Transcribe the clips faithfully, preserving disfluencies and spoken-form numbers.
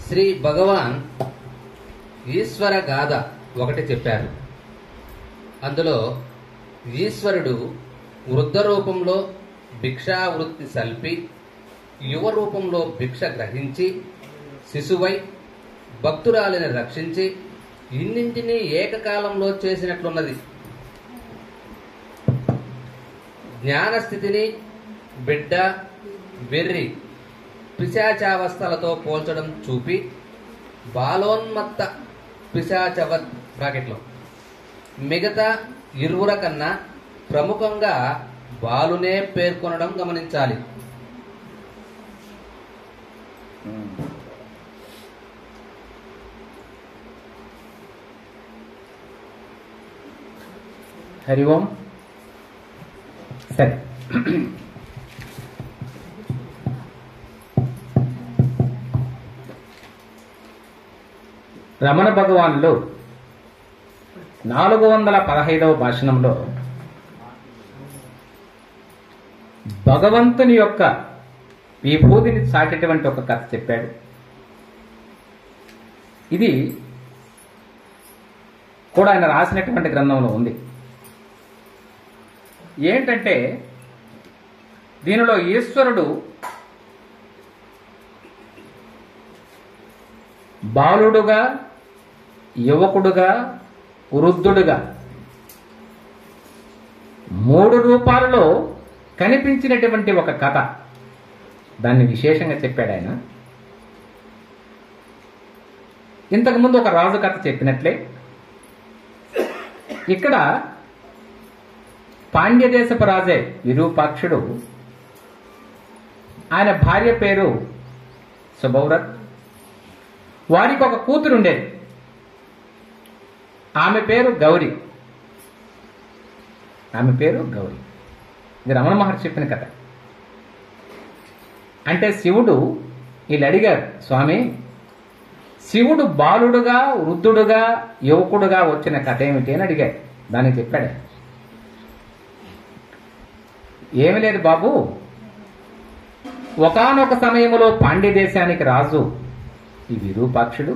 శ్రీ భగవాన్ ఈశ్వర గాథ ఒకటి చెప్పారు. అందులో ఈశ్వరుడు వృద్ధ రూపంలో భిక్షావృత్తి సల్పి యువ రూపంలో భిక్ష గ్రహించి శిశువై భక్తురాలిని రక్షించి ఇన్నింటినీ ఏకకాలంలో చేసినట్లున్నది. జ్ఞానస్థితిని బిడ్డ వెర్రి పిశాచావస్థలతో పోల్చడం చూపి బాలోన్మత్త పిశాచవత్ బ్రాకెట్లో మిగతా ఇరువుర కన్నా ప్రముఖంగా బాలునే పేర్కొనడం గమనించాలి. హరి ఓం. సరే, రమణ భగవానులు నాలుగు వందల పదహైదవ భాషణంలో భగవంతుని యొక్క విభూతిని చాటేటువంటి ఒక కథ చెప్పాడు. ఇది కూడా ఆయన రాసినటువంటి గ్రంథంలో ఉంది. ఏంటంటే దీనిలో ఈశ్వరుడు బాలుడుగా, యువకుడుగా, వృద్ధుడుగా మూడు రూపాలలో కనిపించినటువంటి ఒక కథ. దాన్ని విశేషంగా చెప్పాడు ఆయన. ఇంతకుముందు ఒక రాజు కథ చెప్పినట్లే ఇక్కడ పాండ్యదేశపు రాజే విరూపాక్షుడు, ఆయన భార్య పేరు సుభౌరత్. వారికి ఒక కూతురు ఉండేది, ఆమె పేరు గౌరీ. ఆమె పేరు గౌరీ. ఇది రమణ మహర్షి చెప్పిన కథ. అంటే శివుడు వీళ్ళు అడిగారు, స్వామి శివుడు బాలుడుగా, వృద్ధుడుగా, యువకుడుగా వచ్చిన కథ ఏమిటి అని అడిగారు. దానికి చెప్పాడు, ఏమి లేదు బాబు, ఒకానొక సమయంలో పాండ్య దేశానికి రాజు ఈ విరూపాక్షుడు.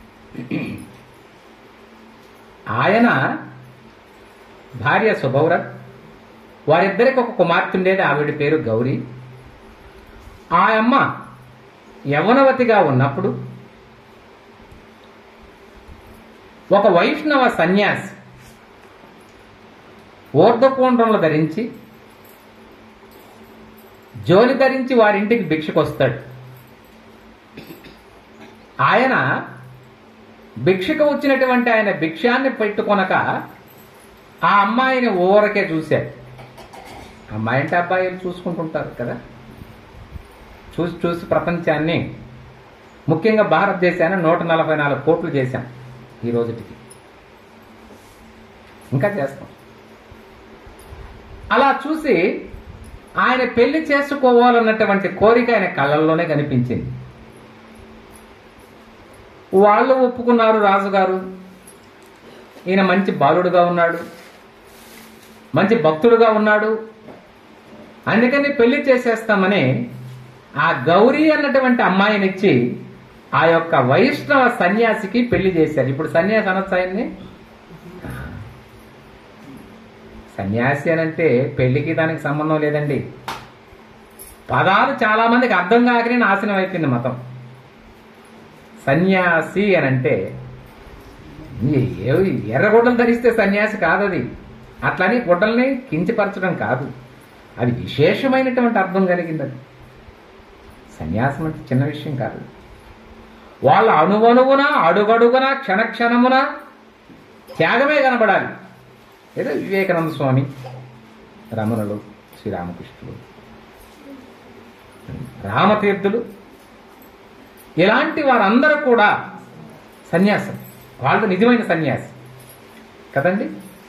ఆయన భార్య సుభౌరత్. వారిద్దరికి ఒక కుమార్తె ఉండేది, ఆవిడ పేరు గౌరీ. ఆ అమ్మ యవనవతిగా ఉన్నప్పుడు ఒక వైష్ణవ సన్యాసి ఊర్ధ్వపుండ్రములు ధరించి జోలి ధరించి వారింటికి భిక్షకొస్తాడు. ఆయన భిక్షకు వచ్చినటువంటి ఆయన భిక్షాన్ని పెట్టుకొనక ఆ అమ్మాయిని ఊరకే చూశాడు. అమ్మాయి అంటే అబ్బాయిలు చూసుకుంటుంటారు కదా, చూసి చూసి ప్రపంచాన్ని, ముఖ్యంగా భారతదేశాన్ని నూట నలభై నాలుగు కోట్లు చేశాం ఈ రోజుటికి, ఇంకా చేస్తాం. అలా చూసి ఆయన పెళ్లి చేసుకోవాలన్నటువంటి కోరిక ఆయన కళ్ళల్లోనే కనిపించింది. వాళ్ళు ఒప్పుకున్నారు. రాజుగారు ఈయన మంచి బాలుడుగా ఉన్నాడు, మంచి భక్తుడుగా ఉన్నాడు, అందుకని పెళ్లి చేసేస్తామని ఆ గౌరీ అన్నటువంటి అమ్మాయినిచ్చి ఆ యొక్క వైష్ణవ సన్యాసికి పెళ్లి చేశారు. ఇప్పుడు సన్యాసి అనొచ్చు ఆయన్ని? సన్యాసి అనంటే పెళ్లికి దానికి సంబంధం లేదండి. పదాలు చాలా మందికి అర్థం కాకనే నాశనం అయిపోయింది మతం. సన్యాసి అనంటే ఎర్ర గుడ్డలు ధరిస్తే సన్యాసి కాదది. అట్లని గుడ్డల్ని కించపరచడం కాదు, అది విశేషమైనటువంటి అర్థం కలిగింది. అది సన్యాసం అంటే చిన్న విషయం కాదు. వాళ్ళ అణువణువున, అడుగడుగున, క్షణక్షణమున త్యాగమే కనబడాలి. ఏదో వివేకానంద స్వామి, రమణులు, శ్రీరామకృష్ణుడు, రామతీర్థులు, ఇలాంటి వారందరూ కూడా సన్యాసం. వాళ్ళు నిజమైన సన్యాసి కదండి.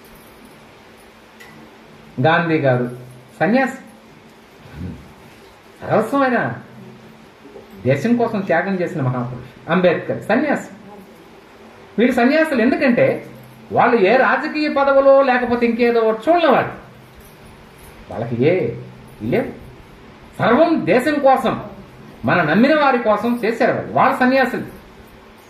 గాంధీ గారు సన్యాసి, సర్వస్వమైన దేశం కోసం త్యాగం చేసిన మహాపురుషుడు. అంబేద్కర్ సన్యాసి. వీళ్ళు సన్యాసులు ఎందుకంటే వాళ్ళు ఏ రాజకీయ పదవులో లేకపోతే ఇంకేదో చూడలేవాడు. వాళ్ళకి ఏ లేవు, సర్వం దేశం కోసం, మన నమ్మిన వారి కోసం చేశారు వాళ్ళు. వాళ్ళ సన్యాసులు.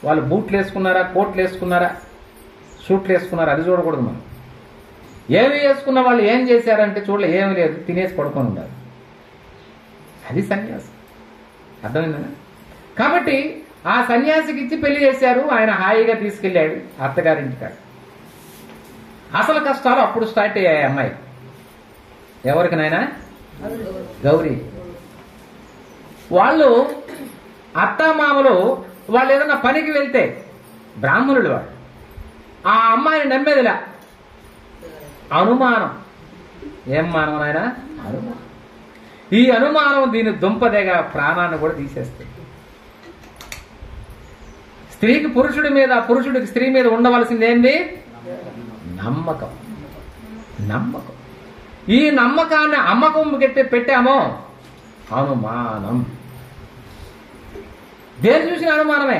వాళ్ళు బూట్లు వేసుకున్నారా, కోట్లు వేసుకున్నారా, సూట్లు వేసుకున్నారా, అది చూడకూడదు మనం. ఏమి వేసుకున్న వాళ్ళు ఏం చేశారంటే చూడలే, ఏమి లేదు, తినేసి పడుకొని ఉన్నారు. అది సన్యాసం. అర్థమైందా? కాబట్టి ఆ సన్యాసికి ఇచ్చి పెళ్లి చేశారు. ఆయన హాయిగా తీసుకెళ్ళాడు అత్తగారింటికాడ. అసలు కష్టాలు అప్పుడు స్టార్ట్ అయ్యాయి అమ్మాయి. ఎవరికి నాయనా? గౌరీ. వాళ్ళు అత్తామామలు వాళ్ళు ఏదైనా పనికి వెళ్తే బ్రాహ్మణులు వాళ్ళు ఆ అమ్మాయిని నమ్మేదిలా. అనుమానం. ఏం మానం నాయనా? అనుమానం. ఈ అనుమానం దీని దుంపదేగా ప్రాణాన్ని కూడా తీసేస్తుంది. స్త్రీకి పురుషుడి మీద, పురుషుడికి స్త్రీ మీద ఉండవలసింది ఏంది? నమ్మకం. నమ్మకం. ఈ నమ్మకాన్ని అమ్మకం పెట్టి పెట్టామో అనుమానం. దేని చూసిన అనుమానమే.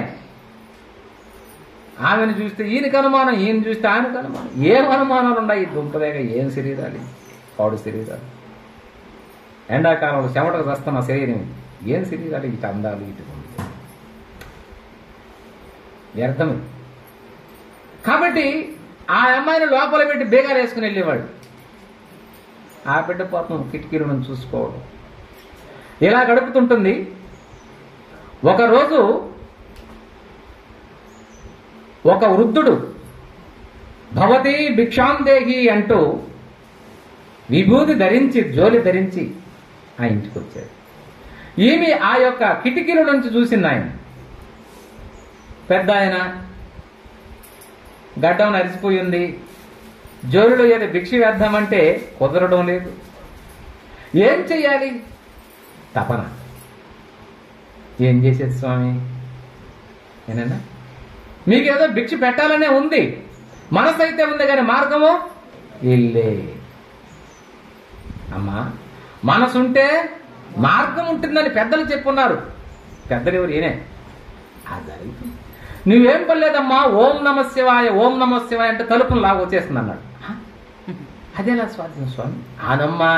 ఆమెను చూస్తే ఈయనకి అనుమానం, ఈయన చూస్తే ఆయనకు అనుమానం. ఏం అనుమానాలు ఉన్నాయి ఈ దుంపదేగా? ఏం శరీరాలు, పాడు శరీరాలు. ఎండాకాలంలో చెమటకు వస్తున్న శరీరం, ఏం శరీరాలు, ఇటు అందాలు, ఇటు వ్యర్థమే. కాబట్టి ఆ అమ్మాయిని లోపల పెట్టి బేగాలు వేసుకుని వెళ్ళేవాడు. ఆ బిడ్డ పాపం కిటికీల నుంచి చూసుకోవడం ఇలా గడుపుతుంటుంది. ఒకరోజు ఒక వృద్ధుడు భవతి భిక్షాందేహి అంటూ విభూతి ధరించి, జోలి ధరించి ఆ ఇంటికి వచ్చాడు. ఈమె ఆ యొక్క కిటికీల నుంచి చూసింది. ఆయన పెద్ద ఆయన, గడ్డం నరిసిపోయి ఉంది. జోలిలో ఏదో భిక్ష వేద్దామంటే కుదరడం లేదు. ఏం చెయ్యాలి? తపన. ఏం చేసేది స్వామి? ఏనన్నా మీకేదో భిక్ష పెట్టాలనే ఉంది, మనసు అయితే ఉంది, కానీ మార్గము ఇల్లే. అమ్మా, మనసుంటే మార్గం ఉంటుందని పెద్దలు చెప్పున్నారు. పెద్దలు ఎవరు? ఈయనే. అది నువ్వేం పర్లేదమ్మా, ఓం నమ శివాయ, ఓం నమ శివాయ అంటే తలుపును లాగా వచ్చేస్తుంది అన్నాడు. అదేలా స్వాధీనం స్వామి? ఆనమ్మా.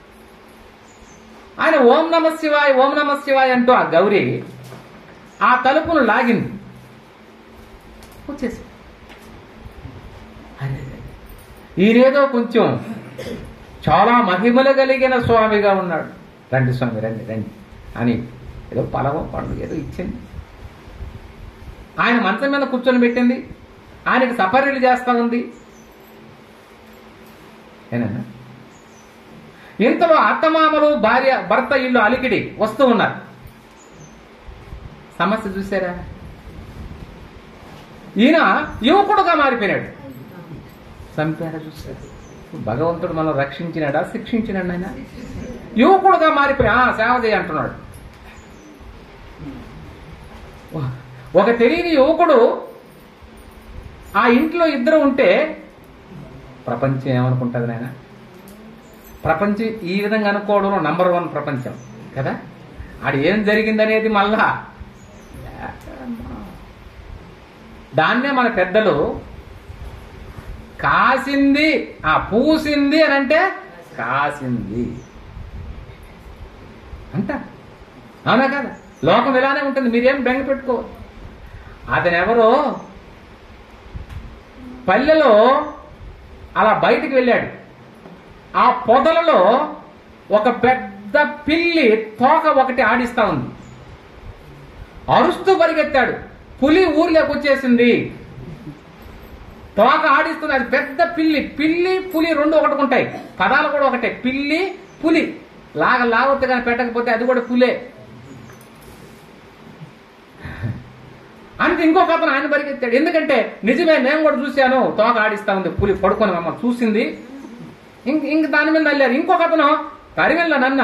ఆయన ఓం నమ శివాయ, ఓం నమ శివాయ అంటూ ఆ గౌరీ ఆ తలుపును లాగింది, వచ్చేసి. ఈయనేదో కొంచెం చాలా మహిమలు కలిగిన స్వామిగా ఉన్నాడు. రండి స్వామి, రండి రండి అని ఏదో పలవ పండుగ ఏదో ఇచ్చింది. ఆయన మంచం మీద కూర్చొని పెట్టింది. ఆయనకి సపర్యలు చేస్తా ఉంది. ఏనా ఇంతలో అత్తమామలు, భార్య, భర్త ఇల్లు అలికిడి వస్తూ ఉన్నారు. సమస్య చూసారా? ఈయన యువకుడుగా మారిపోయినాడు. చంపాడా? చూశారు. భగవంతుడు మనం రక్షించినాడా, శిక్షించినాడు? ఆయన యువకుడుగా మారిపోయి ఆ సేవ చేయ అంటున్నాడు. ఒక తెలియని యువకుడు ఆ ఇంట్లో ఇద్దరు ఉంటే ప్రపంచం ఏమనుకుంటుంది నాయన? ప్రపంచం ఈ విధంగా అనుకోవడంలో నంబర్ వన్ ప్రపంచం కదా. ఆడ ఏం జరిగిందనేది మళ్ళా దాన్నే మన పెద్దలు కాసింది, ఆ పూసింది అని అంటే కాసింది అంట. అవునా కదా? లోకం ఇలానే ఉంటుంది, మీరేం బెంగ పెట్టుకో. అతను ఎవరో పల్లెలో అలా బయటికి వెళ్ళాడు. ఆ పొదలలో ఒక పెద్ద పిల్లి తోక ఒకటి ఆడిస్తా ఉంది. అరుస్తూ పరిగెత్తాడు. పులి ఊర్లోకి వచ్చేసింది. తోక ఆడిస్తుంది. అది పెద్ద పిల్లి. పిల్లి పులి రెండు ఒకటి ఉంటాయి, పదాలు కూడా ఒకటే. పిల్లి పులి లాగ లాగొద్దు కానీ పెట్టకపోతే అది కూడా పులే అంటే. ఇంకొక అతను ఆయన పరిగెత్తాడు. ఎందుకంటే నిజమే, నేను కూడా చూశాను, తోక ఆడిస్తా ఉంది, పులి పడుకొని అమ్మ చూసింది. ఇంక ఇంక దాని మీద వెళ్ళారు. ఇంకొక అతను కరివెళ్ళ నన్న.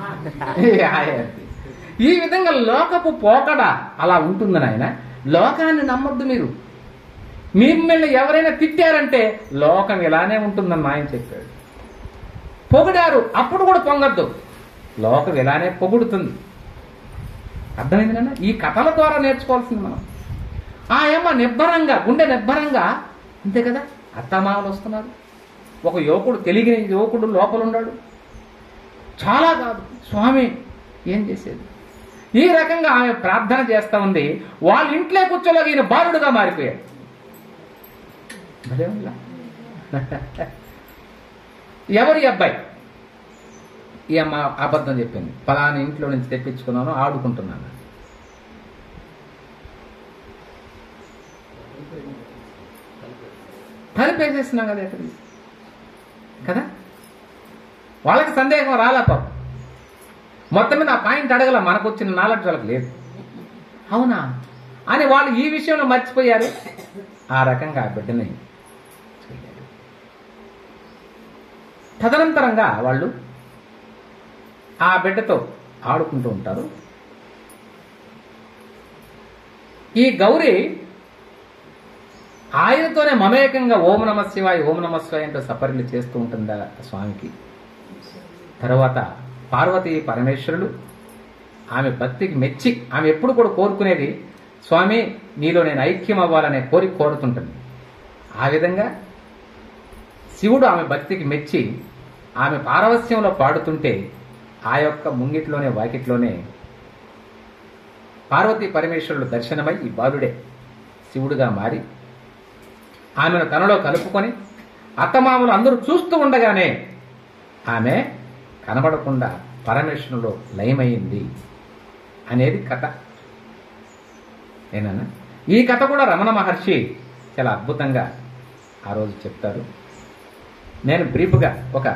ఈ విధంగా లోకపు పోకడ అలా ఉంటుంది నాయన. లోకాన్ని నమ్మొద్దు మీరు. మిమ్మల్ని ఎవరైనా తిట్టారంటే లోకం ఇలానే ఉంటుందని ఆయన చెప్పాడు. పొగిడారు, అప్పుడు కూడా పొంగద్దు, లోకం ఇలానే పొగుడుతుంది. అర్థమైంది నాన్న? ఈ కథల ద్వారా నేర్చుకోవాల్సింది మనం. ఆ ఏమో నిబ్బరంగా, గుండె నిబ్బరంగా, అంతే కదా. అత్తమామలు వస్తున్నారు. ఒక యువకుడు, తెలియని యువకుడు లోపల ఉన్నాడు. చాలా కాదు స్వామి, ఏం చేసేది? ఈ రకంగా ఆమె ప్రార్థన చేస్తా ఉంది. వాళ్ళ ఇంట్లో కూర్చోలేక ఈయన బాలుడుగా మారిపోయాడు. భలే ఉందా? ఎవరి అబ్బాయి? ఈ అమ్మ అబద్ధం చెప్పింది. ఫలానా ఇంట్లో నుంచి తెప్పించుకున్నాను, ఆడుకుంటున్నాను. తలుపేసేస్తున్నాం కదా ఎక్కడికి కదా. వాళ్ళకి సందేహం రాలా పాపం. మొత్తం మీద ఆ పాయింట్ అడగల, మనకు వచ్చిన నాలెడ్జ్ వాళ్ళకి లేదు. అవునా అని వాళ్ళు ఈ విషయంలో మర్చిపోయారు. ఆ రకంగా ఆ బిడ్డని చేయలేదు. తదనంతరంగా వాళ్ళు ఆ బిడ్డతో ఆడుకుంటూ ఉంటారు. ఈ గౌరీ ఆయనతోనే మమేకంగా ఓం నమ శివాయ ఓం నమ శివాయ అంటూ సపర్యలు చేస్తూ ఉంటుందా స్వామికి. తర్వాత పార్వతీ పరమేశ్వరులు ఆమె భక్తికి మెచ్చి, ఆమె ఎప్పుడు కూడా కోరుకునేది స్వామి నీలో నేను ఐక్యం అవ్వాలనే కోరిక కోరుతుంటుంది. ఆ విధంగా శివుడు ఆమె భక్తికి మెచ్చి ఆమె పారవస్యంలో పాడుతుంటే ఆ యొక్క ముంగిట్లోనే వాకిట్లోనే పార్వతీ పరమేశ్వరులు దర్శనమై ఈ బాలుడే శివుడుగా మారి ఆమెను తనలో కలుపుకొని అత్తమామలు అందరూ చూస్తూ ఉండగానే ఆమె కనబడకుండా పరమేశ్వరులో లయమైంది అనేది కథ. ఏనా? ఈ కథ కూడా రమణ మహర్షి చాలా అద్భుతంగా ఆ రోజు చెప్తారు. నేను బ్రీఫ్గా ఒక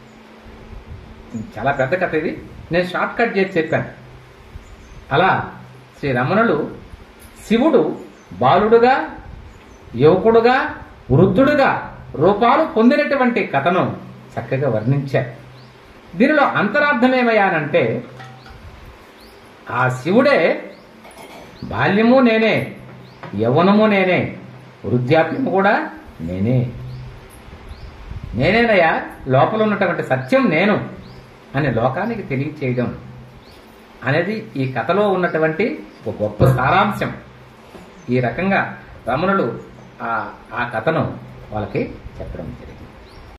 చాలా పెద్ద కథ ఇది, నేను షార్ట్ కట్ చేసి చెప్పాను. అలా శ్రీ రమణులు శివుడు బాలుడుగా, యువకుడుగా, వృద్ధుడుగా రూపాలు పొందినటువంటి కథను చక్కగా వర్ణించారు. దీనిలో అంతరార్థం ఏమయ్యానంటే ఆ శివుడే బాల్యము నేనే, యవ్వనము నేనే, వృద్ధాప్యము కూడా నేనే, నేనేనయ్యా లోపల ఉన్నటువంటి సత్యం నేను అని లోకానికి తెలియచేయడం అనేది ఈ కథలో ఉన్నటువంటి ఒక గొప్ప సారాంశం. ఈ రకంగా రమణులు ఆ కథను వాళ్ళకి చెప్పడం జరిగింది.